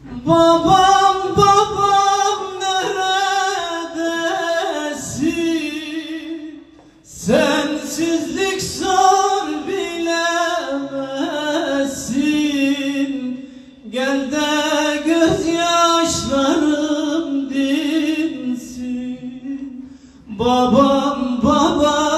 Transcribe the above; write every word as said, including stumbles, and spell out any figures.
Babam babam neredesin? Sensizlik zor bilemezsin. Gel de gözyaşlarım dinsin. Babam babam